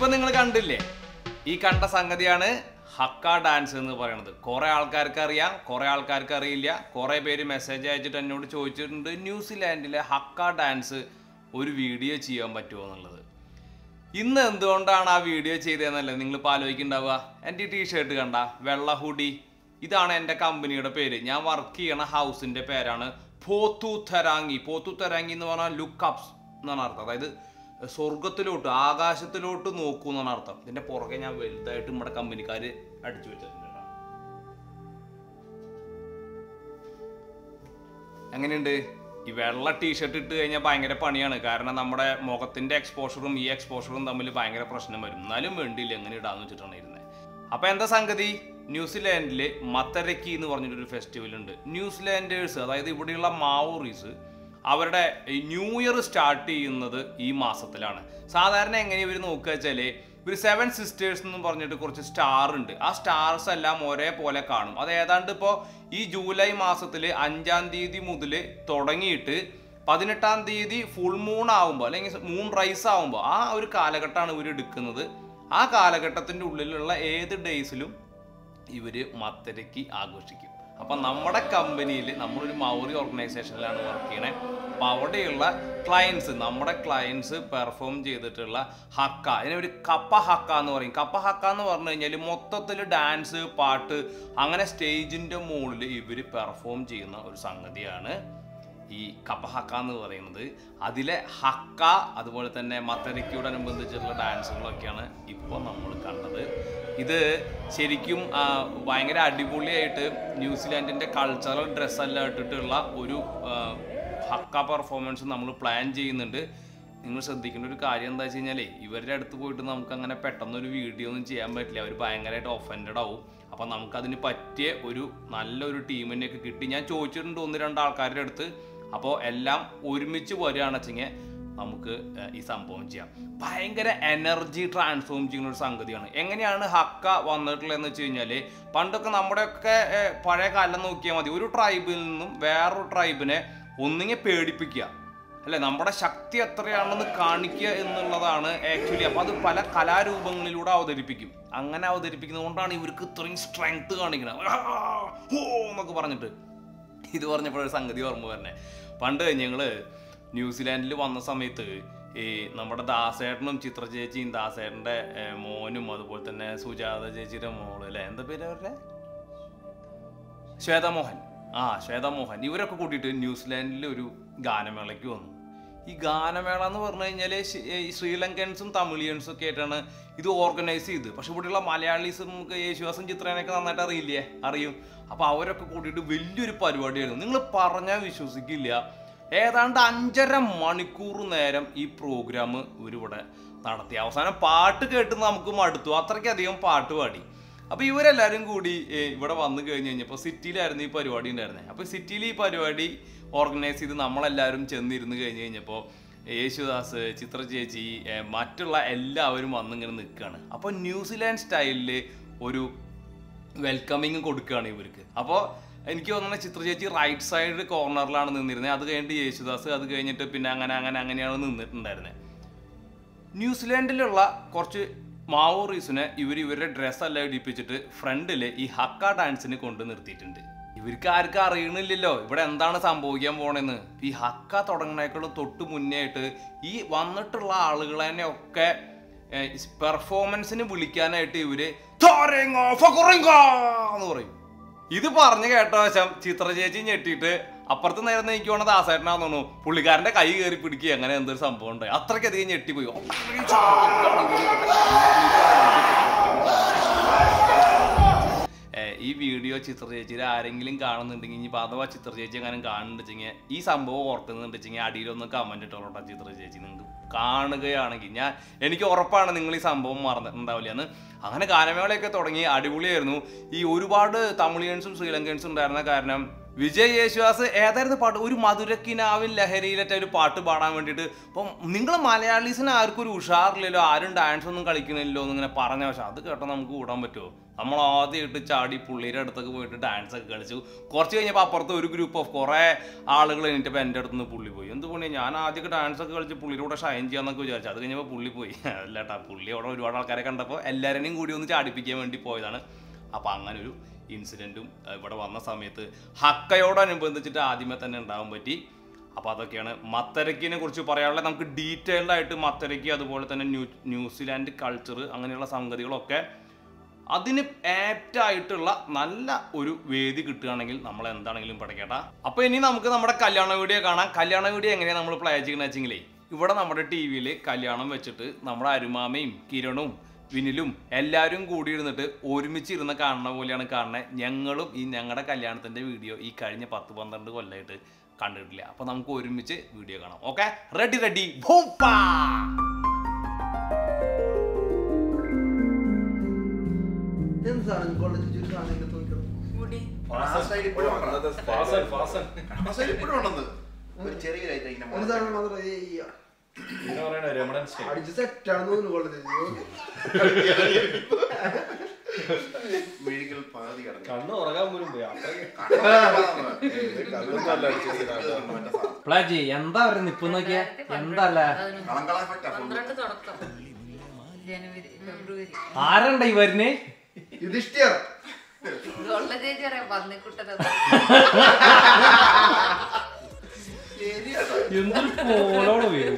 ഇപ്പൊ നിങ്ങൾ കണ്ടില്ലേ, ഈ കണ്ട സംഗതിയാണ് ഹക്ക ഡാൻസ് എന്ന് പറയുന്നത്. കുറെ ആൾക്കാർക്ക് അറിയാം, കുറെ ആൾക്കാർക്ക് അറിയില്ല. കുറെ പേര് മെസ്സേജ് അയച്ചിട്ട് എന്നോട് ചോദിച്ചിട്ടുണ്ട് ന്യൂസിലാൻഡിലെ ഹക്ക ഡാൻസ് ഒരു വീഡിയോ ചെയ്യാൻ പറ്റുമോ എന്നുള്ളത്. ഇന്ന് എന്തുകൊണ്ടാണ് ആ വീഡിയോ ചെയ്തതെന്നല്ലേ നിങ്ങളിപ്പോൾ ആലോചിക്കുന്നുണ്ടാവുക. എൻ്റെ ഈ ടീഷർട്ട് കണ്ട, വെള്ള ഹുഡി, ഇതാണ് എൻ്റെ കമ്പനിയുടെ പേര്. ഞാൻ വർക്ക് ചെയ്യണ ഹൗസിൻ്റെ പേരാണ് പോത്തു തെരാങ്ങി. പോത്തു തെരാങ്ങി എന്ന് പറഞ്ഞാൽ ലുക്ക് അപ്സ് എന്നാണ് അർത്ഥം. അതായത് സ്വർഗത്തിലോട്ട്, ആകാശത്തിലോട്ട് നോക്കൂ എന്നാണ് അർത്ഥം. ഇതിൻ്റെ പുറകെ ഞാൻ വലുതായിട്ട് നമ്മുടെ കമ്പനിക്കാർ അടിച്ചു വെച്ചിട്ടുണ്ട്. എങ്ങനെയുണ്ട്? ഈ വെള്ള ടീഷർട്ട് ഇട്ട് കഴിഞ്ഞാൽ ഭയങ്കര പണിയാണ്. കാരണം നമ്മുടെ മുഖത്തിൻ്റെ എക്സ്പോഷറും ഈ എക്സ്പോഷറും തമ്മിൽ ഭയങ്കര പ്രശ്നം വരും. എന്നാലും വേണ്ടിയില്ല, എങ്ങനെ ഇടാന്ന് വെച്ചിട്ടാണ് ഇരുന്നത്. അപ്പോൾ എന്താ സംഗതി, ന്യൂസിലാൻഡിൽ മത്തരക്കി എന്ന് പറഞ്ഞിട്ടൊരു ഫെസ്റ്റിവൽ ഉണ്ട്. ന്യൂസിലാൻഡേഴ്സ്, അതായത് ഇവിടെയുള്ള മാവോറീസ്, അവരുടെ ന്യൂ ഇയർ സ്റ്റാർട്ട് ചെയ്യുന്നത് ഈ മാസത്തിലാണ്. സാധാരണ എങ്ങനെ ഇവർ നോക്കുക വെച്ചാൽ, ഇവർ 7 സിസ്റ്റേഴ്സ് എന്ന് പറഞ്ഞിട്ട് കുറച്ച് സ്റ്റാർ ഉണ്ട്. ആ സ്റ്റാർസ് എല്ലാം ഒരേപോലെ കാണും. അത് ഏതാണ്ട് ഇപ്പോൾ ഈ ജൂലൈ മാസത്തിൽ 5-ാം തീയതി മുതൽ തുടങ്ങിയിട്ട് 18-ാം തീയതി ഫുൾ മൂൺ ആകുമ്പോൾ, അല്ലെങ്കിൽ മൂൺ റൈസ് ആകുമ്പോൾ, ആ ഒരു കാലഘട്ടമാണ് ഇവർ എടുക്കുന്നത്. ആ കാലഘട്ടത്തിൻ്റെ ഉള്ളിലുള്ള ഏത് ഡേയ്സിലും ഇവർ മത്തരക്കി ആഘോഷിക്കും. അപ്പം നമ്മുടെ കമ്പനിയിൽ നമ്മളൊരു മൗറി ഓർഗനൈസേഷനിലാണ് വർക്ക് ചെയ്യണേ. അപ്പം അവിടെയുള്ള ക്ലയൻസ്, നമ്മുടെ ക്ലയൻസ് പെർഫോം ചെയ്തിട്ടുള്ള ഹക്ക, അതിനൊരു കപ്പ ഹക്ക എന്ന് പറയും. കപ്പ ഹക്ക എന്ന് പറഞ്ഞു കഴിഞ്ഞാൽ മൊത്തത്തിൽ ഡാൻസ്, പാട്ട്, അങ്ങനെ സ്റ്റേജിൻ്റെ മുകളിൽ ഇവർ പെർഫോം ചെയ്യുന്ന ഒരു സംഗതിയാണ് ഈ കപ്പ ഹക്ക എന്ന് പറയുന്നത്. അതിലെ ഹക്ക, അതുപോലെ തന്നെ മത്തരക്കിയോടനുബന്ധിച്ചുള്ള ഡാൻസുകളൊക്കെയാണ് ഇപ്പോൾ നമ്മൾ കണ്ടത്. ഇത് ശരിക്കും ഭയങ്കര അടിപൊളിയായിട്ട് ന്യൂസിലാൻഡിൻ്റെ കൾച്ചറൽ ഡ്രസ്സെല്ലാം ഇട്ടിട്ടുള്ള ഒരു ഹക്ക പെർഫോമൻസ് നമ്മൾ പ്ലാൻ ചെയ്യുന്നുണ്ട്. നിങ്ങൾ ശ്രദ്ധിക്കേണ്ട ഒരു കാര്യം എന്താ വെച്ച് കഴിഞ്ഞാൽ, ഇവരുടെ അടുത്ത് പോയിട്ട് നമുക്ക് അങ്ങനെ പെട്ടെന്നൊരു വീഡിയോ ഒന്നും ചെയ്യാൻ പറ്റില്ല. അവർ ഭയങ്കരമായിട്ട് ഒഫൻഡഡ് ആവും. അപ്പം നമുക്കതിന് പറ്റിയ ഒരു നല്ലൊരു ടീമിനെയൊക്കെ കിട്ടി. ഞാൻ ചോദിച്ചിട്ടുണ്ട് 1-2 ആൾക്കാരുടെ അടുത്ത്. അപ്പോൾ എല്ലാം ഒരുമിച്ച് വരികയാണെന്ന് വെച്ചെങ്കിൽ നമുക്ക് ഈ സംഭവം ചെയ്യാം. ഭയങ്കര എനർജി ട്രാൻസ്ഫോം ചെയ്യുന്ന ഒരു സംഗതിയാണ്. എങ്ങനെയാണ് ഹക്ക വന്നിട്ടുള്ളതെന്ന് വെച്ച് കഴിഞ്ഞാൽ, പണ്ടൊക്കെ നമ്മുടെയൊക്കെ പഴയ കാലം നോക്കിയാൽ മതി, ഒരു ട്രൈബിൽ നിന്നും വേറൊരു ട്രൈബിനെ ഒന്നിങ്ങനെ പേടിപ്പിക്കുക, അല്ലെ, നമ്മുടെ ശക്തി എത്രയാണെന്ന് കാണിക്കുക എന്നുള്ളതാണ് ആക്ച്വലി. അപ്പോൾ അത് പല കലാരൂപങ്ങളിലൂടെ അവതരിപ്പിക്കും. അങ്ങനെ അവതരിപ്പിക്കുന്നത് കൊണ്ടാണ് ഇവർക്ക് ഇത്രയും സ്ട്രെങ്ത് കാണിക്കുന്നത്, ഹോ എന്നൊക്കെ പറഞ്ഞിട്ട്. ഇത് പറഞ്ഞപ്പോഴൊരു സംഗതി ഓർമ്മ വരണേ. പണ്ട് ഞങ്ങൾ ന്യൂസിലാൻഡിൽ വന്ന സമയത്ത് ഈ നമ്മുടെ ദാസേട്ടനും ചിത്ര ചേച്ചിയും, ദാസേട്ടൻ്റെ മോനും, അതുപോലെ തന്നെ സുജാത ചേച്ചിയുടെ മോള്, അല്ലേ, എന്താ പേര് അവരുടെ, ശ്വേതമോഹൻ, ശ്വേതമോഹൻ, ഇവരൊക്കെ കൂട്ടിയിട്ട് ന്യൂസിലാൻഡിൽ ഒരു ഗാനമേളയ്ക്ക് വന്നു. ഈ ഗാനമേള എന്ന് പറഞ്ഞു കഴിഞ്ഞാൽ ശ്രീലങ്കൻസും തമിഴിയൻസും ഒക്കെ ആയിട്ടാണ് ഇത് ഓർഗനൈസ് ചെയ്ത്. പക്ഷെ ഇവിടെയുള്ള മലയാളീസും യേശുദാസും ചിത്രേനൊക്കെ നന്നായിട്ട് അറിയില്ലേ, അറിയും. അപ്പോൾ അവരൊക്കെ കൂട്ടിയിട്ട് വലിയൊരു പരിപാടിയായിരുന്നു. നിങ്ങൾ പറഞ്ഞാൽ വിശ്വസിക്കില്ല, ഏതാണ്ട് 5.5 മണിക്കൂർ നേരം ഈ പ്രോഗ്രാം ഇവരിവിടെ നടത്തി. അവസാനം പാട്ട് കേട്ട് നമുക്ക് മടുത്തു, അത്രയ്ക്കധികം പാട്ട് പാടി. അപ്പോൾ ഇവരെല്ലാവരും കൂടി ഇവിടെ വന്നു കഴിഞ്ഞപ്പോൾ സിറ്റിയിലായിരുന്നു ഈ പരിപാടി ഉണ്ടായിരുന്നത്. അപ്പോൾ സിറ്റിയിൽ ഈ പരിപാടി ഓർഗനൈസ് ചെയ്ത് നമ്മളെല്ലാവരും ചെന്നിരുന്ന് കഴിഞ്ഞപ്പോൾ യേശുദാസ്, ചിത്ര ചേച്ചി, മറ്റുള്ള എല്ലാവരും വന്നിങ്ങനെ നിൽക്കുകയാണ്. അപ്പോൾ ന്യൂസിലാൻഡ് സ്റ്റൈലിൽ ഒരു വെൽക്കമിങ് കൊടുക്കുകയാണ് ഇവർക്ക്. അപ്പോൾ എനിക്ക് തോന്നുന്നത് ചിത്ര ചേച്ചി റൈറ്റ് സൈഡ് കോർണറിലാണ് നിന്നിരുന്നത്. അത് കഴിഞ്ഞിട്ട് യേശുദാസ്, അത് കഴിഞ്ഞിട്ട് പിന്നെ അങ്ങനെയാണ് നിന്നിട്ടുണ്ടായിരുന്നത്. ന്യൂസിലാൻഡിലുള്ള കുറച്ച് മാവോറീസിനെ ഇവരുടെ ഡ്രസ്സെല്ലാം ഇടിപ്പിച്ചിട്ട് ഫ്രണ്ടിൽ ഈ ഹക്ക ഡാൻസിന് കൊണ്ട് നിർത്തിയിട്ടുണ്ട്. ഇവർക്ക് ആർക്കും അറിയണില്ലല്ലോ ഇവിടെ എന്താണ് സംഭവിക്കാൻ പോണെന്ന്. ഈ ഹക്ക തുടങ്ങണേക്കാളും തൊട്ട് മുന്നേ ആയിട്ട് ഈ വന്നിട്ടുള്ള ആളുകളെ ഒക്കെ പെർഫോമൻസിന് വിളിക്കാനായിട്ട് ഇവര് എന്ന് പറയും. ഇത് പറഞ്ഞു കേട്ട വശം ചിത്ര ചേച്ചി ഞെട്ടിയിട്ട് അപ്പുറത്ത് നേരം എനിക്ക് വേണം ദാസേട്ടനാന്ന് തോന്നുന്നു, പുള്ളിക്കാരൻ്റെ കൈ കയറി പിടിക്കുക, അങ്ങനെ എന്തൊരു സംഭവം ഉണ്ടായി. അത്രയ്ക്കധികം ഞെട്ടിപ്പോയി. ഈ വീഡിയോ ചിത്ര ചേച്ചിയിൽ ആരെങ്കിലും കാണുന്നുണ്ടെങ്കിൽ, ഇനി അഥവാ ചിത്ര ചേച്ചി അങ്ങനെ കാണുന്നുണ്ടെങ്കിൽ, ഈ സംഭവം ഓർക്കുന്നുണ്ടെങ്കിൽ അടിയിലൊന്ന് കമൻറ്റ് ഇട്ടോളൂട്ടോ ചിത്ര ചേച്ചി. നിങ്ങൾക്ക് കാണുകയാണെങ്കിൽ എനിക്ക് ഉറപ്പാണ് നിങ്ങൾ ഈ സംഭവം മറന്നിട്ടുണ്ടാവില്ല എന്ന്. അങ്ങനെ ഗാനമേളയൊക്കെ തുടങ്ങി, അടിപൊളിയായിരുന്നു. ഈ ഒരുപാട് തമിഴിയൻസും ശ്രീലങ്കൻസും ഉണ്ടായിരുന്ന കാരണം വിജയ് യേശുദാസ് ഏതായിരുന്നു പാട്ട്? ഒരു മധുരക്കിനാവിൻ ലഹരിയിലേറ്റ ഒരു പാട്ട് പാടാൻ വേണ്ടിയിട്ട്. അപ്പം നിങ്ങൾ മലയാളീസിന് ആർക്കും ഒരു ഉഷാറില്ലല്ലോ, ആരും ഡാൻസ് ഒന്നും കളിക്കണില്ലല്ലോ എന്നിങ്ങനെ പറഞ്ഞ. പക്ഷെ അത് കേട്ടോ നമുക്ക് കൂടാൻ പറ്റുമോ? നമ്മൾ ആദ്യമായിട്ട് ചാടി പുള്ളിയുടെ അടുത്തൊക്കെ പോയിട്ട് ഡാൻസ് ഒക്കെ കളിച്ചു. കുറച്ച് കഴിഞ്ഞപ്പോൾ അപ്പുറത്ത് ഒരു ഗ്രൂപ്പ് ഓഫ് കുറേ ആളുകൾ കഴിഞ്ഞിട്ട് എൻ്റെ അടുത്ത് നിന്ന് പുള്ളി പോയി. എന്ത് പണി, ഞാൻ ആദ്യമൊക്കെ ഡാൻസ് ഒക്കെ കളിച്ച് പുള്ളിയുടെ ഷൈൻ ചെയ്യാന്നൊക്കെ വിചാരിച്ചു. അത് കഴിഞ്ഞപ്പോൾ പുള്ളി പോയി. അല്ല കേട്ടാ, പുള്ളി അവിടെ ഒരുപാട് ആൾക്കാരെ കണ്ടപ്പോൾ എല്ലാവരെയും കൂടി ഒന്ന് ചാടിപ്പിക്കാൻ വേണ്ടി പോയതാണ്. അപ്പോൾ അങ്ങനെ ഒരു ഇൻസിഡൻറ്റും ഇവിടെ വന്ന സമയത്ത് ഹക്കയോടനുബന്ധിച്ചിട്ട് ആദ്യമേ തന്നെ ഉണ്ടാകാൻ പറ്റി. അപ്പോൾ അതൊക്കെയാണ് മത്തരക്കിനെ കുറിച്ച് പറയാനുള്ളത്. നമുക്ക് ഡീറ്റെയിൽഡ് ആയിട്ട് മത്തരക്കി, അതുപോലെ തന്നെ ന്യൂസിലാൻഡ് കൾച്ചർ, അങ്ങനെയുള്ള സംഗതികളൊക്കെ അതിന് ആപ്റ്റായിട്ടുള്ള നല്ല ഒരു വേദി കിട്ടുകയാണെങ്കിൽ നമ്മൾ എന്താണെങ്കിലും പഠിക്കട്ടെ. അപ്പോൾ ഇനി നമുക്ക് നമ്മുടെ കല്യാണ വീഡിയോ കാണാം. കല്യാണ വീഡിയോ എങ്ങനെയാണ് നമ്മൾ പ്ലേ ചെയ്യുന്നത് വെച്ചെങ്കിലേ, ഇവിടെ നമ്മുടെ ടി വിയിൽ കല്യാണം വെച്ചിട്ട് നമ്മുടെ അരുമാമയും കിരണും വിനിലും എല്ലാവരും കൂടി ഇരുന്നിട്ട് ഒരുമിച്ചിരുന്ന് കാണുന്ന പോലെയാണ് കാണുന്നത്. ഞങ്ങളും ഈ ഞങ്ങളുടെ കല്യാണത്തിൻ്റെ വീഡിയോ ഈ കഴിഞ്ഞ 10-12 കൊല്ലമായിട്ട് കണ്ടിട്ടില്ല. അപ്പോൾ നമുക്ക് ഒരുമിച്ച് വീഡിയോ കാണാം. ഓക്കെ, റെഡി റെഡി ഭൂപ്പാ. കണ്ണ് ഉറങ്ങാൻ പോലും പോയി. എന്താ പറയുക, നിപ്പ് നോക്കിയാ എന്തല്ലേ ആരണ്ട ഈ വരുന്നേ? യുധിഷ്ഠിർ എന്തൊരു പോലോട് വരും.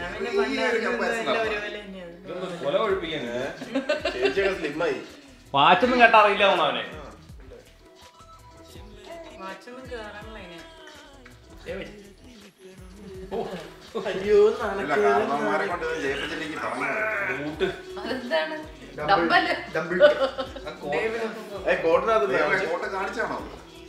വാച്ചൊന്നും കേട്ട അറിയില്ല അവനെ. അയ്യോ കാണിച്ചാണോ?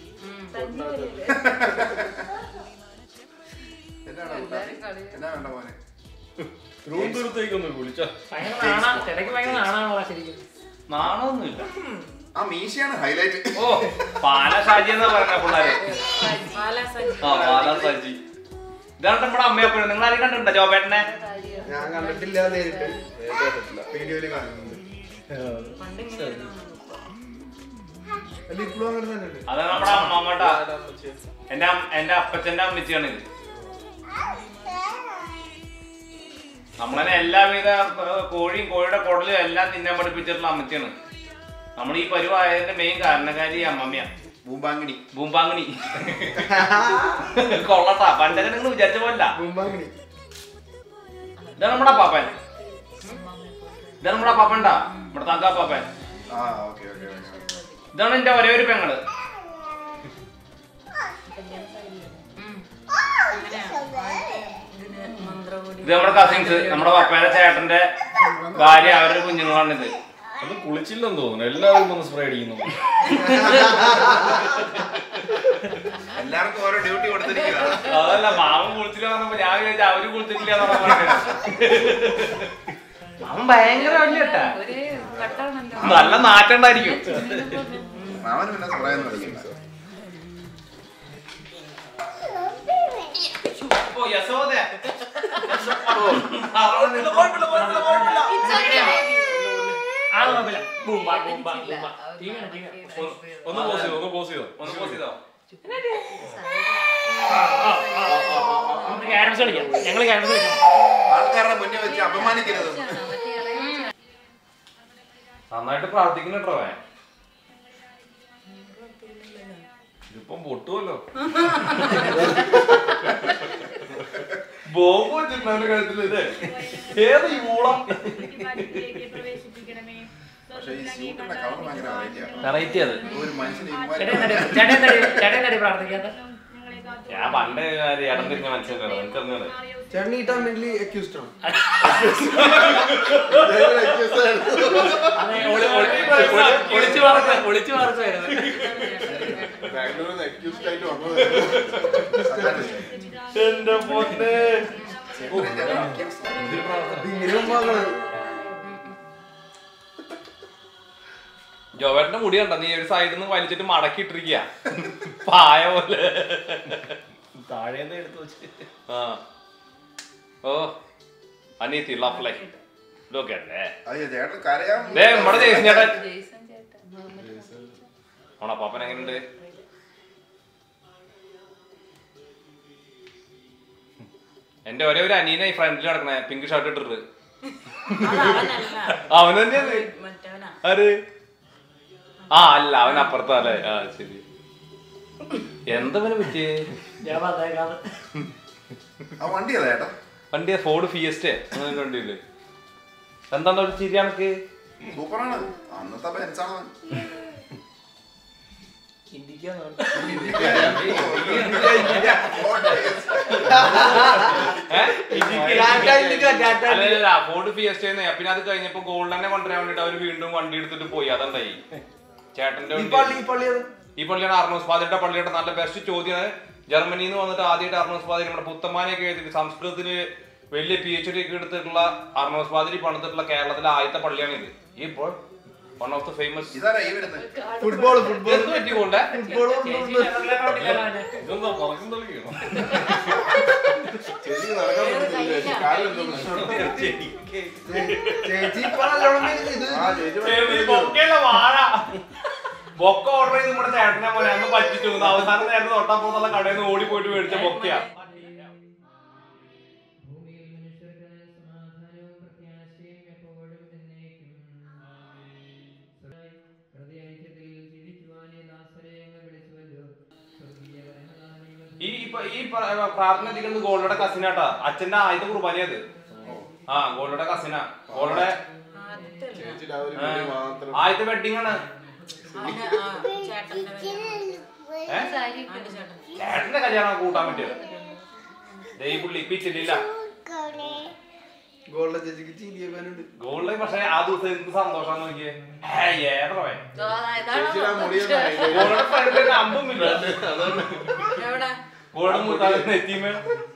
എന്നാ വേണ്ട മോനെ, തിരുവനന്തപുരത്തേക്കൊന്ന് വിളിച്ചോ. നാണമൊന്നുമില്ല. ആ മീശയാണ് ഹൈലൈറ്റ്. ഓ, പാലസാജി എന്നാ പറഞ്ഞ പിള്ളേര്. പാലസാജി ഇതാണ് നമ്മുടെ അമ്മയപ്പോഴും. നിങ്ങൾ ആരും കണ്ടിട്ടുണ്ടോ ജോബേട്ടനെ? ഞാൻ കണ്ടിട്ടില്ല, നേരിട്ട് വീഡിയോയില് കാണുന്നുണ്ട്. അത് നമ്മുടെ അമ്മമ്മട്ടാ, എന്റെ അപ്പച്ചന്റെ അമ്മച്ചിയാണ് ഇത്. നമ്മളെ എല്ലാവിധ കോഴിയും കോഴിയുടെ കുടലും എല്ലാം തിന്നാൻ പഠിപ്പിച്ചിട്ടുള്ള അമ്മച്ചിയാണ്. നമ്മൾ ഈ പരിവായതിന്റെ മെയിൻ കാരണക്കാരി അമ്മമ്മയാണ്. ഭൂമ്പാങ്ങിണി കൊള്ളട്ടാ, പണ്ടൊക്കെ നിങ്ങൾ വിചാരിച്ച പോലല്ല. ഇതാണ് നമ്മുടെ പാപ്പൻ. ഇതാണ് നമ്മുടെ പാപ്പൻടാ, നമ്മുടെ താങ്കാ പാപ്പൻ. ഇതാണ് എന്റെ ഒരേ ഒരു പെങ്ങള്. ഇത് നമ്മുടെ കസിൻസ്, നമ്മുടെ പപ്പയുടെ ചേട്ടന്റെ ഭാര്യ, അവരുടെ കുഞ്ഞുങ്ങളാണിത്. അത് കുളിച്ചില്ലെന്ന് തോന്നുന്നു, എല്ലാവരും ഒന്ന് സ്പ്രേ അടിക്കുന്നു. എല്ലാവർക്കും ഓരോ ഡ്യൂട്ടി കൊടുത്തിരിക്കുക. അതല്ല, മാമൻ കുളിച്ചില്ല പറഞ്ഞപ്പോ ഞാൻ വിചാരിച്ച അവര് കുളിച്ചിട്ടില്ല. മാമൻ ഭയങ്കര വലിയട്ടാ, നല്ല നാട്ടുണ്ടായിരിക്കും. മാമന് പിന്നെ സ്പ്രേയൊന്നും അടിക്കണ്ട. ആൾക്കാരുടെ മുന്നേ വെച്ച് അപമാനിക്കരുത്. നന്നായിട്ട് പ്രാർത്ഥിക്കുന്നുണ്ടോ? ഇതിപ്പം പൊട്ടുമല്ലോ. ബോംബ് വെച്ചിട്ടുണ്ട് കഴുത്തിൽ. ഇത് ഏത് യൂളം? പക്ഷേ ഈ സ്യൂട്ടിന്റെ കളർ ഭയങ്കര വെറൈറ്റി. അത് ഒരു മനുഷ്യന് ഞാൻ പണ്ട് ഇടം തിരിഞ്ഞ മനസ്സിലാക്കണം. എനിക്കറിഞ്ഞത് എന്റെ പൊന്നെ. ജോവേട്ടന്റെ മുടി കണ്ട നീ ഒരു സൈഡിൽ നിന്ന് വലിച്ചിട്ട് മടക്കിയിട്ടിരിക്കുക പായ പോലെ താഴേന്ന് എടുത്ത് വെച്ച് ആ ഓ അനീതി ലവ്ലി ലോക്ക് അല്ലേ അയ്യോ ചേട്ടൻ കരയാൻ ദേ നമ്മുടെ ജെയ്സൺ ചേട്ടൻ ഓണ പാപ്പൻ എങ്ങനെയുണ്ട് എന്റെ ഒരേ ഒരു അനിയനെ ഈ ഫ്രണ്ടിൽ നടക്കണേ പിങ്ക് ഷർട്ട് ഇട്ടിട്ട് അവൻ തന്നെയാണ് ആര് ആ അല്ല അവൻ അപ്പുറത്തല്ലേ ആ ശരി എന്തവന് പറ്റിയേ ആ വണ്ടി അതാ ചേട്ടാ വണ്ടിയാ ഫോർഡ് ഫിയസ്റ്റേ വണ്ടിയില് എന്താണ് ഒരു ചിരി കണക്ക് സൂപ്പറാണ് അന്നത്തെ ബെൻസാണ് ഫോർഡ് ഫിയസ്റ്റേന്ന് പിന്നെ അത് കഴിഞ്ഞപ്പോ ഗോൾഡ് തന്നെ കൊണ്ടുവരാൻ വേണ്ടിട്ട് അവര് വീണ്ടും വണ്ടി എടുത്തിട്ട് പോയി അതുണ്ടായി ചേട്ടന്റെ ഈ പള്ളിയാണ് അർണോസ് പാതിരിയുടെ പള്ളിയുടെ നല്ല ബെസ്റ്റ് ചോദ്യമാണ് ജർമ്മനിയിൽ നിന്ന് വന്നിട്ട് ആദ്യമായിട്ട് അർണോസ് പാതിരി നമ്മുടെ പുത്തമാനെയൊക്കെ എഴുതിയിട്ട് സംസ്കൃതത്തില് വലിയ PhD ഒക്കെ എടുത്തിട്ടുള്ള അർണോസ് പാതിരി പണിതിട്ടുള്ള കേരളത്തിലെ ആദ്യത്തെ പള്ളിയാണിത് ഇപ്പോൾ വൺ ഓഫ് ദ ഫേമസ് ഇതാരാ ഈ വരുന്നത് ഫുട്ബോൾ എന്ത് പറ്റിക്കൊണ്ട് ഇതെന്താ പറക്കും കളിക്കണോ ചേച്ചി നടക്കാൻ പറ്റുന്നില്ല കാലെന്തോ ചേച്ചി ഇപ്പൊ നല്ലോണം ഇത് ആ ചേച്ചി വാഴ ബൊക്ക ഓർഡർ ചെയ്ത് നമ്മുടെ ചേട്ടനെ പോലെ അന്ന് പറ്റിച്ചു അവസാനം നേരത്തെ തൊട്ടാപ്പുറത്തുള്ള കടയിൽ നിന്ന് ഓടി പോയിട്ട് മേടിച്ച ബൊക്കയാ ഈ പ്രാർത്ഥന എത്തിക്കുന്നത് ഗോൾഡയുടെ കസിനാട്ടാ അച്ഛന്റെ ആദ്യത്തെ കുർബാനയത് ആ ഗോൾഡയുടെ കസിനാ ഗോൾഡയുടെ ആദ്യത്തെ വെഡിങ് ആണ് ചേട്ടന്റെ കല്യാണം കൂട്ടാൻ പറ്റിയത് ദൈവപുള്ളി ഇപ്പൊ ഇച്ചില്ല ഗോൾഡ് ചേച്ചിക്ക് ചിരിയാക്കാനുണ്ട് ഗോൾഡ് പക്ഷെ ആ ദിവസം എനിക്ക് സന്തോഷം നോക്കിയേ ഏതറവേ ഗോൾഡ് അമ്പുമില്ല ഗോൾഡ് മുട്ടാതെ നെറ്റിമേ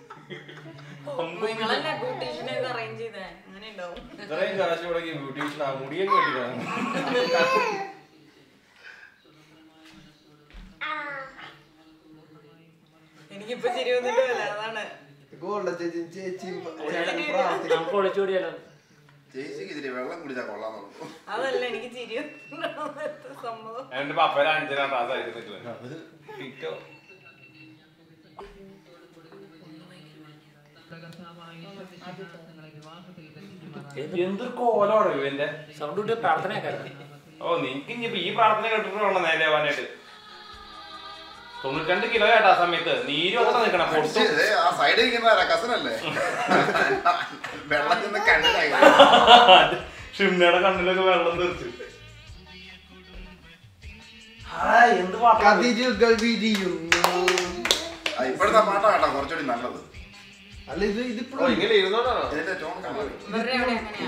ഇത്രയും കാശ് മുടക്കി ബ്യൂട്ടീഷ്യൻ ആ മുടിയൊക്കെ വെട്ടിക്കണം എനിക്കിപ്പോ ചിരി വന്നിട്ടില്ല അതാണ് ഗോൾഡ് ചേച്ചി ചേച്ചിയും ചേച്ചിക്ക് ഇതിരി വെള്ളം കുടിച്ചാ കൊള്ളാൻ അതല്ല എനിക്ക് ചിരി സംഭവം എന്റെ പപ്പര അഞ്ചനാ ക്ലാസ് അത് പിക്കോ എന്തൊരു കോലോടോ ഇവന്റെ സൗണ്ട് വിട്ട് പ്രാർത്ഥന ഓ നിനക്ക് ഇനിയിപ്പോ ഈ പ്രാർത്ഥന കേട്ടിട്ടുള്ള നേരെയാവാനായിട്ട് 92 കിലോ ആയിട്ട് ആ സമയത്ത് നീര് ഒക്കെ നിൽക്കണം പൊട്ടും ആ സൈഡിൽ ഇരിക്കുന്നതാരാ കസനല്ലേ വെള്ളം ചെന്ന് കണ്ണിലായി ഷിംനയുടെ കണ്ണിലൊക്കെ വെള്ളം തെറിച്ചു എന്ത് കതിരുകൾ വിരിയുന്നു. ഇപ്പോഴത്തെ പാട്ടാ കേട്ടോ കുറച്ചുകൂടി നല്ലത് അല്ല ഇത് ഇതിപ്പോഴും ഇങ്ങനെ ഇരുന്നോണ്ടാണോ ഇതിന്റെ ടോൺ കാണാൻ ഇവരുടെ അവിടെ അങ്ങനെയാ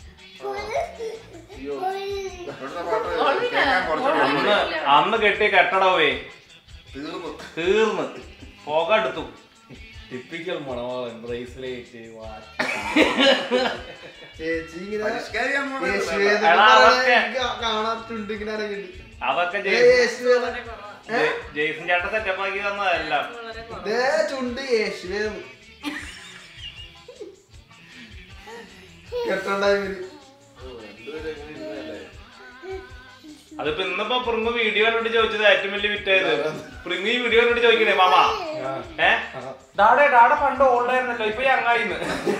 ഇപ്പോഴത്തെ പാട്ട് കേൾക്കാൻ കുറച്ചുകൂടി അന്ന് കെട്ടിയ കെട്ടടവേ തീർന്നു പുക എടുത്തു ടിപ്പിക്കൽ മണവാളൻ ബ്രേസ്ലെറ്റ് ചേച്ചി ഇങ്ങനെ പരിഷ്കാരിയാന്ന് പറയുന്നത് യേശുവേ കേട്ടോ. എന്നൊക്കെ എടാ, പറയണ അതൊക്കെ- എനിക്ക് കാണാത്തുണ്ട് ഇങ്ങനെ ഇറങ്ങിയിട്ട്. അതൊക്കെ യേശുവേ ജെയ്സൺ ചേട്ടൻ സെറ്റപ്പാക്കി തന്നതല്ല ദേ ചുണ്ട് യേശുവേ കെട്ടണ്ടായി അതിപ്പോ ഇന്നിപ്പോ പ്രിങ് വീഡിയോ കണ്ടിട്ട് ചോദിച്ചത് ഏറ്റവും വലിയ വിറ്റായത് പ്രിങ് ഈ വീഡിയോ കണ്ടിട്ട് ചോദിക്കണേ മാമ ഡാഡ പണ്ട് ഓൾഡായിരുന്നല്ലോ ഇപ്പൊ ഞങ്ങായിന്ന്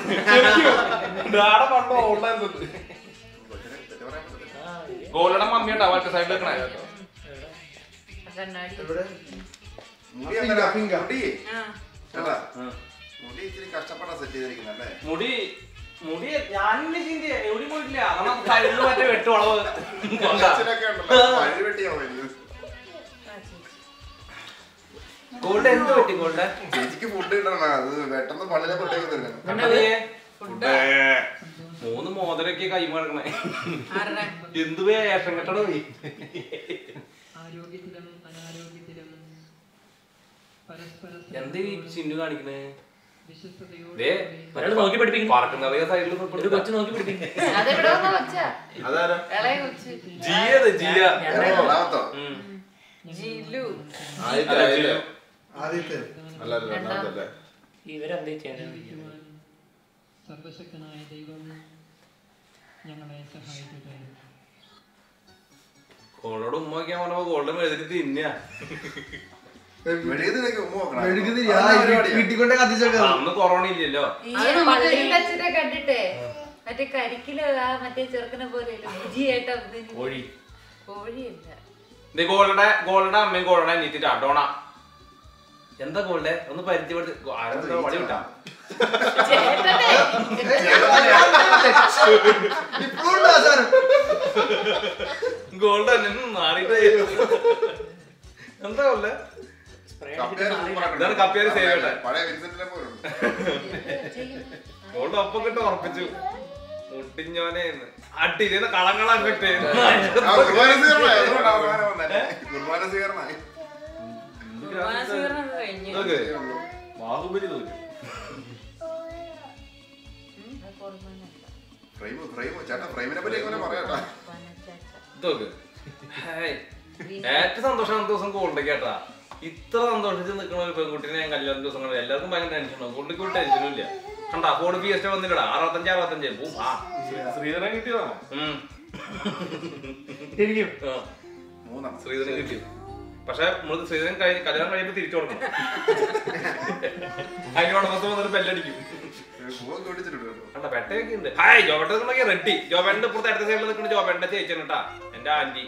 ഡാഡ പണ്ട് ഓൾഡായിരുന്നു ഗോൾഡയുടെ മമ്മിയുണ്ടാ മറ്റേ സൈഡിൽ വെക്കണേ ഇവിടെ മുടി അങ്ങനെ പിങ്ക. മുടി കേട്ടാ മുടി ഇച്ചിരി കഷ്ടപ്പെട്ടാ സെറ്റ് ചെയ്തിരിക്കുന്നല്ലേ മുടി ഞാനില്ലേ ചിന്തി എവിടെ പോയിട്ടില്ല കാരണം സൈഡിൽ മറ്റേ വെട്ടുവളവ് അച്ഛനൊക്കെ ഉണ്ടല്ലോ വഴി വെട്ടിയാ മതി ഗോൾഡ് എന്ത് പറ്റി ഗോൾഡ് ചേച്ചിക്ക് ഫുഡ് കിട്ടണം അത് പെട്ടെന്ന് പള്ളിയിലെ ഫുഡൊക്കെ തരണം മൂന്ന് മോതിരൊക്കെ കൈമാറണേ ആരുടെ എന്ത് വേഷം കെട്ടണോ നീ എന്താ ഈ ചിന്നു കാണിക്കണേ ഒരാൾ നോക്കി പഠിപ്പിക്കും. പറക്കുന്നവയെ സൈഡിൽ ഒരു കൊച്ചു നോക്കി പഠിപ്പിക്കും. അതെവിടെ വന്ന കൊച്ചാ? അതാരാ? ഇളയ കൊച്ച്. ജിയത് ജിയ രണ്ടാമത്തോ? ജിലു. ആദ്യത്തെ അല്ല രണ്ടാമത്തല്ലേ? ഇവരെന്താ ചെയ്യാൻ? സർവശക്തനായ ദൈവം ഞങ്ങളെ സഹായിക്കട്ടെ. ഗോൾഡോട് ഉമ്മ വയ്ക്കാൻ പറഞ്ഞപ്പോ ഗോൾഡൻ എഴുതി തിന്നാ. മെഴുകുതിരിയൊക്കെ ഉമ്മ നോക്കണം. മെഴുകുതിരി വീട്ടിക്കൊണ്ടേ കത്തിച്ചൊക്കെ അന്ന് കൊറോണ ഇല്ലല്ലോ. അച്ഛനെ കണ്ടിട്ടേ മറ്റേ കരിക്കില് മറ്റേ ചെറുക്കനെ പോലെ രുചിയായിട്ട് കോഴി കോഴിയല്ല. ഗോൾഡയുടെ അമ്മയും ഗോൾഡയുടെ അനിയത്തിട്ടാ ഡോണ. എന്താ ഗോൾഡെ ഒന്ന് പരിചയപ്പെടുത്തി ആരെന്താ വടി വിട്ടാ? ഗോൾഡ് നാടിട്ട് എന്താ ഗോൾഡ്? ഇതാണ് കപ്പിയാര് സേവ് ചെയ്യട്ടെ. പഴയ വിൻസെന്റിനെ പോലും ഗോൾഡ് ഒപ്പം കിട്ട് ഉറപ്പിച്ചു. മുട്ടിഞ്ഞോനെ അട്ടിരുന്ന കളങ്ങള എഫക്ട്. കുർബാന സ്വീകരണമായി. ബാഹുബലി തോന്നി. ചേട്ടാ ഫ്രെയിമിനെ പറ്റി എങ്ങനെ പറയാട്ടാ? ഏറ്റവും സന്തോഷം ദിവസം ഗോൾഡ് കേട്ടാ. ഇത്ര സന്തോഷിച്ച് നിൽക്കുന്ന ഒരു പെൺകുട്ടിനെ ഞാൻ കല്യാണം ദിവസം കണ്ടു. എല്ലാവർക്കും ഭയങ്കര ടെൻഷനാണ്. ഗോൾഡിക്ക് ഒരു ടെൻഷനും ഇല്ല. കണ്ടാ ഫോൺ ഫിയസ്റ്റ വന്നില്ലടാ. 65 പോവും. ആ ശ്രീധരൻ കിട്ടിയതാണോ? ശ്രീധരൻ കിട്ടി. പക്ഷെ നമ്മള് ശ്രീധരൻ കല്യാണം കഴിയുമ്പോ തിരിച്ചു കൊടുക്കണം. അതിനോടൊപ്പം വന്നിട്ട് ബെല്ലടിക്കും. കണ്ട പെട്ടയൊക്കെ ഉണ്ട്. Hi ജോബേട്ട ready. ജോബേട്ടന്റെ ഇപ്പുറത്തെ അടുത്ത സൈഡിൽ നിൽക്കുന്ന ജോബേട്ടന്റെ ചേച്ചിയാണ് കേട്ടാ, എന്റെ ആന്റി.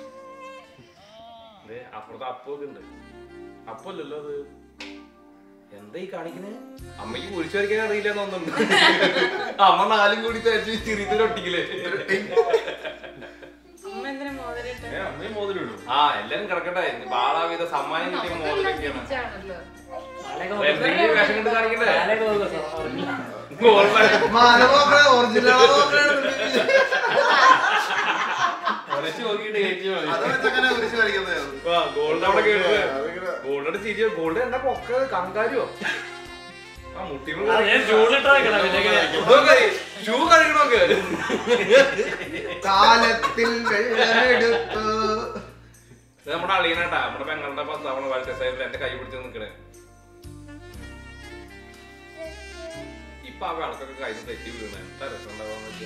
അപ്പുറത്തെ അപ്പൊക്കെ ഉണ്ട്. അപ്പല്ലല്ലോ അത്. എന്താ ഈ കാണിക്കണേ? അമ്മയ്ക്ക് കുരിശ് വരയ്ക്കാൻ അറിയില്ലെന്ന് തോന്നുന്നുണ്ട്. അമ്മ 4 കൂടി തേച്ച് തിരിഞ്ഞൊട്ടിക്കലേ. അമ്മയും മോതിരിടും. ആ എല്ലാരും കിടക്കട്ടെ. ബാളാവിധ സമ്മാനം കിട്ടിയ മോതിരൊക്കെയാണ്. വേഷം കണ്ട് കാണിക്കട്ടെ. ഗോൾഡ് അവിടെ കേട്ടത്. ഗോൾഡ് ചിരിയോ? ഗോൾഡ് എന്താ പൊക്ക കങ്കാരിയോ? ആ മുട്ടി ഷൂ കഴുകണോക്ക്. നമ്മുടെ അളിയനാട്ടാ. നമ്മുടെ പെങ്ങളുടെ തവണ വലത്തെ സൈഡിൽ എന്റെ കൈ പിടിച്ച് നിൽക്കണേ. ഇപ്പൊ ആ വിളക്കൊക്കെ കൈ തെറ്റി വീണേ. എന്താ രസം ഉണ്ടാവാന്ന് വെച്ചാൽ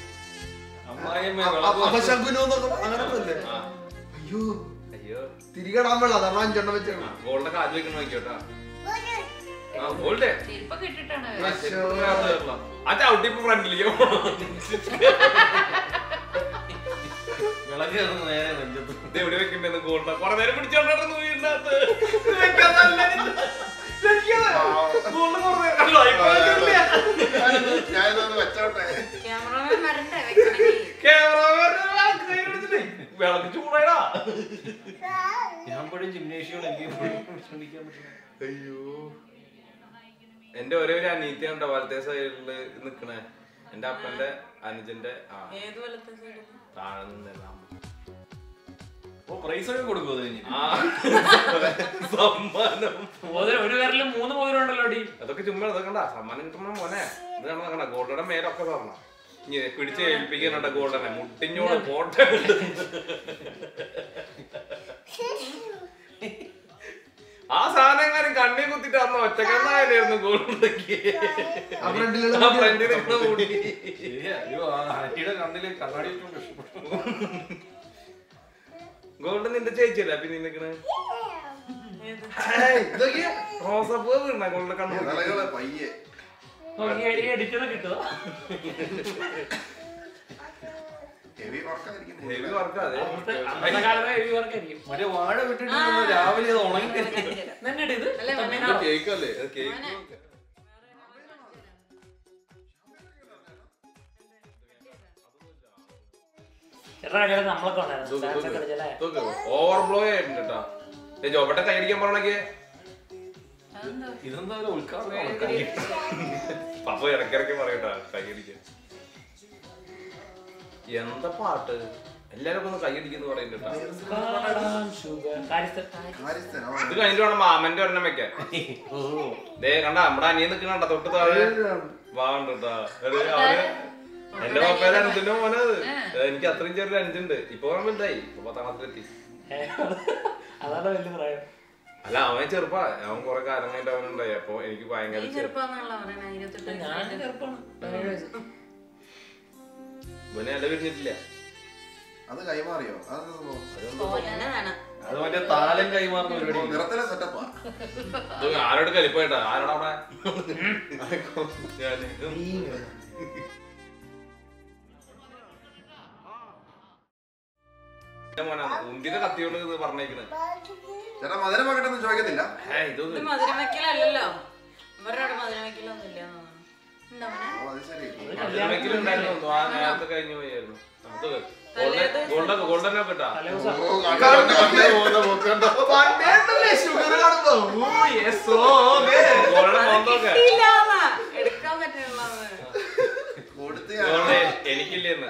അയ്യോ തിരികടാൻ വെള്ളം അതാണ് 5 എണ്ണം വെച്ചാണ്. ഗോൾഡ് കാല് വെക്കണ നോക്കിയോട്ടാ. ആ ഗോൾഡ് ആ ചവിട്ടിപ്പോ ഫ്രണ്ടിലേക്ക് വിളക്ക് നേരെ നെഞ്ചത്ത്. ഇത് എവിടെ വെക്കണ്ടെന്ന് ഗോൾഡ് കൊറേ നേരം പിടിച്ചോണ്ടായിരുന്നു വീടിനകത്ത്. ഞാനിതൊന്ന് വെച്ചോട്ടെ. വിളക്ക് ചൂടായിടാ. ഞാൻ പോയി ജിംനേഷ്യം എനിക്ക് ശ്രമിക്കാൻ പറ്റില്ല. അയ്യോ എന്റെ ഒരേ ഒരു അനീത്തിയുണ്ടോ വലത്തെ സൈഡില് നിക്കണേ. എന്റെ അപ്പന്റെ അനുജന്റെ താഴെ നിന്നല്ല പ്രൈസ് ഒക്കെ കൊടുക്കും. സമ്മാനം ഒരു പേരിലും 3 മോതിരമുണ്ടല്ലോ അടി. അതൊക്കെ ചുമ്മാ ഇതൊക്കെ സമ്മാനം കിട്ടുമ്പോ മോനെ ഇത് കാണാ. ഗോൾഡയുടെ മേലൊക്കെ തരണം. ഇനി പിടിച്ച് ഏൽപ്പിക്കാനുണ്ട ഗോൾഡനെ മുട്ടിഞ്ഞോട് ഫോട്ടോ. ആ സാധനം എങ്ങാനും കണ്ണി കുത്തിട്ട് അന്ന് ഒറ്റക്കണ്ണായിരുന്നു ഗോൾഡൊക്കെ. ആന്റിയുടെ കണ്ണില് കണ്ണാടി ഗോൾഡ് നിന്റെ ചേച്ചിയല്ലേ പിന്നെ നിക്കണേ? റോസപ്പൂ വീണ ഗോൾഡ് കണ്ണു പയ്യെ എഡിറ്റർ കിട്ടുമോ? ഹെവി വർക്കായിരിക്കും. ഹെവി വർക്കാതെ മറ്റേ വാഴ വിട്ടിട്ട് രാവിലെ അത് ഉണങ്ങി കേക്കല്ലേ കേക്ക്. ഓവർഫ്ലോ ആയിട്ടുണ്ട് കേട്ടോ. ജോബട്ടെ കൈയടിക്കാൻ പറഞ്ഞേ. ഇതെന്താ ഉദ്ഘാടനം? പപ്പ ഇടയ്ക്കിടയ്ക്ക് പറയട്ടാ കൈയടിക്കാൻ. എന്താ പാട്ട് എല്ലാരും ഒന്ന് കൈയടിക്കുന്നു പറയുന്നുണ്ട്. ഇത് കഴിഞ്ഞിട്ട് വേണം മാമന്റെ ഒരെണ്ണം വെക്കാൻ. ദേ കണ്ട നമ്മുടെ അനിയൻ നിൽക്കണ തൊട്ട് താഴെ വാണ്ടാ. എന്റെ പപ്പയുടെ അനുജന്റെ മോനത്. എനിക്ക് അത്രയും ചെറിയ അനുജുണ്ട്. ഇപ്പൊ വലുതായി. ഇപ്പൊ 10ാം ക്ലാസ്സിലെത്തി. അതാണ് വലിയ പ്രായം. അല്ല അവൻ ചെറുപ്പാ. അവൻ കുറെ കാലം കഴിഞ്ഞിട്ട് അവനുണ്ടായി. അപ്പൊ എനിക്ക് ഭയങ്കര ഇവനെ അല്ല വിരിഞ്ഞിട്ടില്ല. അത് കൈമാറിയോ? അത് മറ്റേ താലം കൈമാറുന്ന പരിപാടി. നിറത്തിലെ സെറ്റപ്പാ. ആരോട് കലിപ്പായിട്ടാ? ആരോടാ അവിടെ? മോനാണ് ഉണ്ടിന്റെ കത്തിയോണ്ട് പറഞ്ഞേക്കണ്. ചേട്ടാ മധുരം വെക്കട്ടെന്ന് ചോദിക്കത്തില്ല. ഇതൊന്നും മധുരം വെക്കലല്ലോ. ഇവരുടെ മധുരം വെക്കലൊന്നുമില്ല. അത് ശരി. ഉണ്ടായിരുന്നു. ആ നേരത്തെ കഴിഞ്ഞു പോയായിരുന്നു. ഗോൾഡൻ ഒക്കെ ഇട്ടാ. ഷുഗർ കാണുമ്പോ ഗോൾഡൻ മോന്തൊക്കെ എടുക്കാൻ പറ്റുള്ള കൊടുത്ത് എനിക്കില്ലെന്ന്.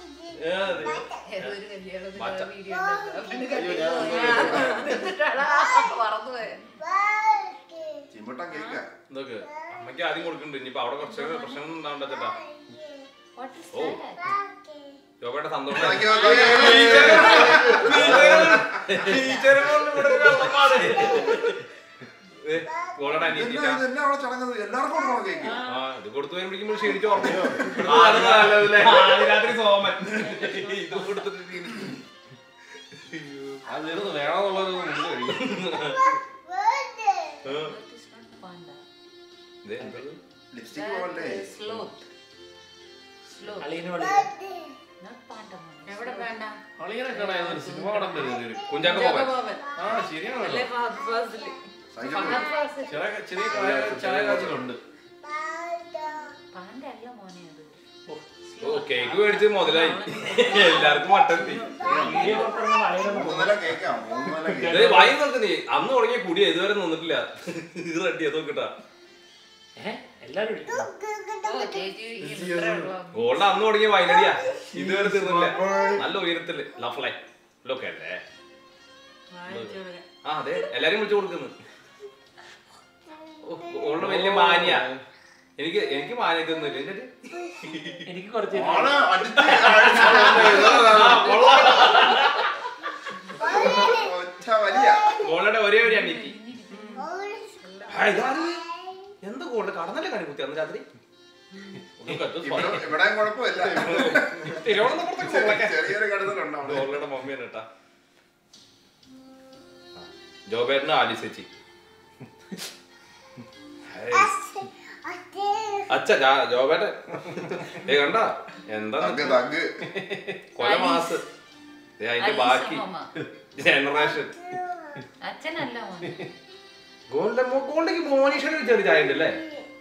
ചിമ്പട്ടം കേക്ക. ഇതൊക്കെ അമ്മയ്ക്ക് ആദ്യം കൊടുക്കുന്നുണ്ട്. ഇനിയിപ്പോ അവിടെ കുറച്ച് പ്രശ്നങ്ങൾ ഉണ്ടാവണ്ട ചേട്ടാ. ഓ ജോബേട്ട സന്തോഷം. ഇത് കൊടുത്തു വരുമ്പോഴേക്കും ക്ഷീണിച്ച് ഓർമ്മയോ രാത്രി സോമൻ ഇത് കൊടുത്തിട്ട് അത് വേണമെന്നുള്ളത് മുമ്പ് കഴിയും. ലിപ്സ്റ്റിക് പോകണ്ടേ? എവിടെ വേണ്ട അളിയനെ കാണാൻ സിനിമ കാണാൻ തരുന്നത് കുഞ്ചാക്ക പോകാൻ. ആ ശരിയാണല്ലോ. സൈക്കിൾ ചെറിയ ചായ കാച്ചിലുണ്ട്. ഓ കേക്ക് മേടിച്ച് മുതലായി. എല്ലാവർക്കും മട്ടത്തി കേക്കാം. 3 നില വായി നോക്കുന്നേ. അന്ന് തുടങ്ങിയ കുടിയാ ഇതുവരെ നിന്നിട്ടില്ല. ഇത് റെഡി അതോ കിട്ടാ. എല്ലാരും ഗോൾഡ് അന്ന് തുടങ്ങിയ വൈനടിയാ ഇതുവരെ തീർന്നില്ല. നല്ല ഉയരത്തില് ലഫ്ലൈ ലൊക്കെ അല്ലേ. ആ അതെ എല്ലാരും വിളിച്ചു കൊടുക്കുന്നു. ഗോൾഡ് വലിയ മാനിയ. എനിക്ക് മാനിയൊക്കെ ഒന്നും ഇല്ല. എനിക്ക് കുറച്ച് ഗോൾഡിന്റെ ഒരേ ഒരു അനിയത്തി. എന്ത് ഗോൾഡ് കടന്നല്ലേ കണി കുത്തി അന്ന് രാത്രി. ഇവിടെ കുഴപ്പമില്ല. ചെറിയൊരു കടന്നുണ്ടാവും. ഗോൾഡിന്റെ മമ്മിയാണ് കേട്ടാ. ജോബേട്ടന് ആലിസേച്ചി. അച്ഛ ജോബേട്ടൻ കണ്ട എന്താ കൊല മാസ് അതിന്റെ ബാക്കി ജനറേഷൻ. ഗോൾഡേക്ക് മോനീഷയുടെ ഒരു ചെറിയ ചായ ഉണ്ടല്ലേ.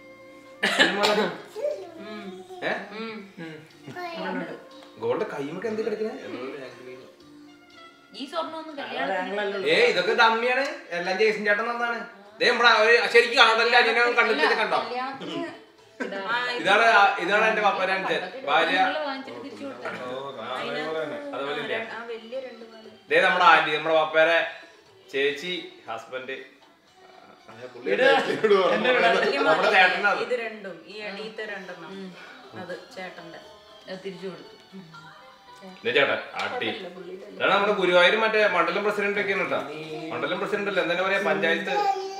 ഗോൾഡ് കൈമൊക്കെ എന്ത് കിടക്കണേ? ഇതൊക്കെ ഡമ്മിയാണ്. എല്ലാം ജേസൻ ചേട്ടൻ തന്നാണ്. ശരിക്കും കാണണ്ടല്ലേ അനിയനെ കണ്ടിട്ട് കണ്ടോ? ഇതാണ് എന്റെ പപ്പന്റെ അഞ്ചൻ ഭാര്യ. അതുപോലെ ഇതേ നമ്മുടെ ആന്റി നമ്മുടെ പപ്പേരെ ചേച്ചി ഹസ്ബൻഡ് നമ്മുടെ ചേട്ടനാണ്. ഇത് രണ്ടും ഈ അടിയത്തെ രണ്ടെണ്ണം അത് ചേട്ടന്റെ തിരിച്ചു കൊടുത്തു. ചേട്ടാ ആട്ടി ഇതാണ് നമ്മുടെ ഗുരുവായൂർ മറ്റേ മണ്ഡലം പ്രസിഡന്റ് ഒക്കെയാണ് കേട്ടോ. മണ്ഡലം പ്രസിഡന്റ് അല്ല എന്താ പറയാ പഞ്ചായത്ത്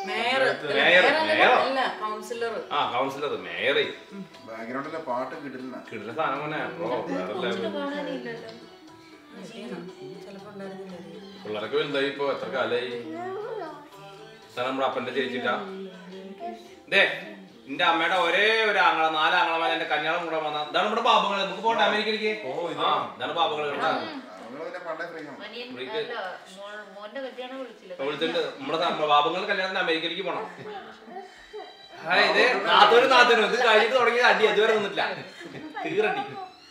കൗൺസിലർ മേയറി. ബാക്ക്ഗ്രൗണ്ടിലെ പാട്ട് കിട്ടില്ല. കിട്ടുന്ന സാധനം തന്നെ പിള്ളേരൊക്കെ വലുതായി. ഇപ്പൊ എത്ര കാലായി. നമ്മുടെ അപ്പന്റെ ചേച്ചിട്ടാ. ദേ എന്റെ അമ്മയുടെ ഒരേ ഒരു ആങ്ങള 4 ആങ്ങളമാർ എന്റെ കല്യാണം കൂടെ വന്ന ഇതാണ് നമ്മുടെ പാപങ്ങൾ. നമുക്ക് പോട്ടെ അമേരിക്കയിലേക്ക്. ഇതാണ് പാപങ്ങൾ വിളിച്ചിട്ടുണ്ട്. നമ്മുടെ പാപങ്ങൾ കല്യാണത്തിന് അമേരിക്കയിലേക്ക് പോണം. ഇത് നാത്തൂരും ഇത് കഴിഞ്ഞിട്ട് തുടങ്ങിയത് അടി അതുവരെ നിന്നിട്ടില്ല. തീറടി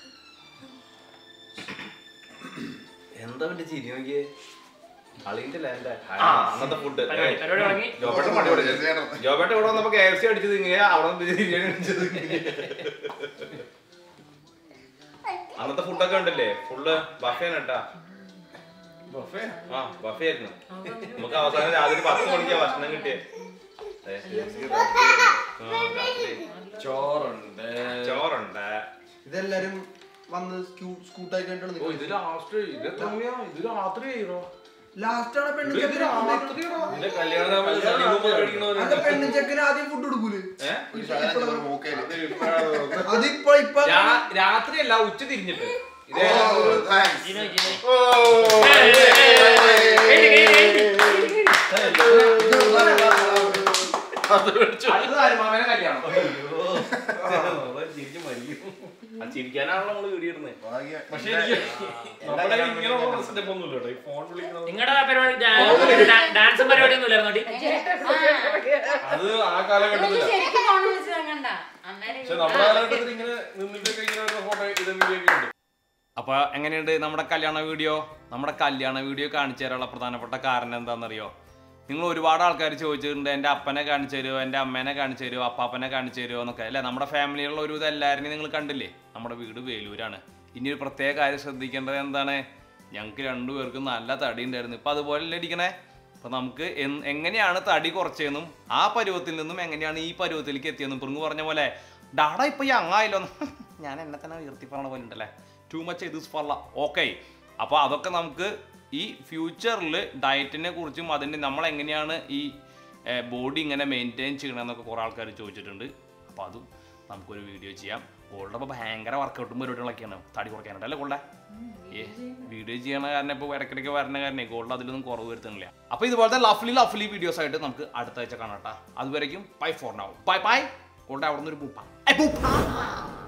എന്താ പിന്നെ ചിരി നോക്കിയേ. അളിന്റെ അന്നത്തെ ഫുഡ് ജോബേട്ട ഇവിടെ വന്നപ്പോ KFC അടിച്ചത് ഇങ്ങനെ അവിടെ ബിരിയാണി അടിച്ചത്. അന്നത്തെ ഫുഡൊക്കെ ഉണ്ടല്ലേ ഫുള്ള് ബഫേണ് കേട്ടാ. ആ ബഫേ ആയിരുന്നു. നമുക്ക് അവസാനം രാത്രി 10 മണിക്കാ ഭക്ഷണം കിട്ടിയേ. ചോറുണ്ട്. ഇതെല്ലാരും വന്ന് സ്കൂട്ടായി ലാസ്റ്റ് ആണ് പെണ്ണു ചെക്കന് ആദ്യം ഫുഡ് കൊടുക്കൂലേ? അതിപ്പോ ഇപ്പൊ രാത്രിയല്ല ഉച്ച തിരിഞ്ഞിട്ട്. ചിരിക്കാനാണല്ലോ നമ്മള് വീടിയിരുന്നത്. പക്ഷെ നിങ്ങളുടെ പരിപാടി ഡാൻസും പരിപാടി ഒന്നും ഇല്ലായിരുന്നു. അത് ആ കാലഘട്ടത്തില് പക്ഷെ നമ്മുടെ കാലഘട്ടത്തിൽ ഇങ്ങനെ നിന്നിട്ടൊക്കെ ഇങ്ങനെ ഫോട്ടോ ഇതും വീഡിയോ ഒക്കെ ഉണ്ട്. അപ്പൊ എങ്ങനെയുണ്ട് നമ്മുടെ കല്യാണ വീഡിയോ? നമ്മുടെ കല്യാണ വീഡിയോ കാണിച്ചു തരാനുള്ള പ്രധാനപ്പെട്ട കാരണം എന്താണെന്നറിയോ? നിങ്ങൾ ഒരുപാട് ആൾക്കാർ ചോദിച്ചിട്ടുണ്ട്, എൻ്റെ അപ്പനെ കാണിച്ചു തരുമോ, എൻ്റെ അമ്മേനെ കാണിച്ചു തരുമോ, അപ്പാപ്പനെ കാണിച്ചു തരുമോ എന്നൊക്കെ അല്ലേ. നമ്മുടെ ഫാമിലിയിലുള്ള ഒരു ഇത് എല്ലാവരെയും നിങ്ങൾ കണ്ടില്ലേ. നമ്മുടെ വീട് വേലൂരാണ്. ഇനി ഒരു പ്രത്യേക കാര്യം ശ്രദ്ധിക്കേണ്ടത് എന്താണ്? ഞങ്ങൾക്ക് രണ്ടുപേർക്കും നല്ല തടി ഉണ്ടായിരുന്നു. ഇപ്പം അതുപോലെ ഇരിക്കണേ. അപ്പം നമുക്ക് എങ്ങനെയാണ് തടി കുറച്ചതെന്നും ആ പരുവത്തിൽ നിന്നും എങ്ങനെയാണ് ഈ പരുവത്തിലേക്ക് എത്തിയെന്നും പിറങ്ങ് പറഞ്ഞ പോലെ ഡാടാ ഇപ്പം ഈ അങ്ങായല്ലോ. ഞാൻ എന്നെ തന്നെ ഉയർത്തി പറഞ്ഞ പോലെ ഉണ്ടല്ലേ. ടു മച്ച് ഇത് ഫള്ള ഓക്കെ. അപ്പോൾ അതൊക്കെ നമുക്ക് ഈ ഫ്യൂച്ചറിൽ ഡയറ്റിനെ കുറിച്ചും അതിൻ്റെ നമ്മളെങ്ങനെയാണ് ഈ ബോഡി ഇങ്ങനെ മെയിൻറ്റെയിൻ ചെയ്യണമെന്നൊക്കെ കുറേ ആൾക്കാർ ചോദിച്ചിട്ടുണ്ട്. അപ്പോൾ അതും നമുക്കൊരു വീഡിയോ ചെയ്യാം. ഗോൾഡ് അപ്പോൾ ഭയങ്കര വർക്കൗട്ടും പരിപാടികളൊക്കെയാണ് തടി കുറയ്ക്കാനായിട്ട് അല്ലേ ഗോൾഡേ? വീഡിയോ ചെയ്യണ കാരണം ഇപ്പോൾ ഇടയ്ക്കിടയ്ക്ക് വരണ കാരണം ഗോൾഡ് അതിലൊന്നും കുറവ് വരുത്തുന്നില്ല. അപ്പോൾ ഇതുപോലത്തെ ലഫ്ലി വീഡിയോസ് ആയിട്ട് നമുക്ക് അടുത്ത ആഴ്ച കാണാം. അതുവരേക്കും bye for now. Bye bye. Gold അവിടെ നിന്ന് ഒരു പൂപ്പ.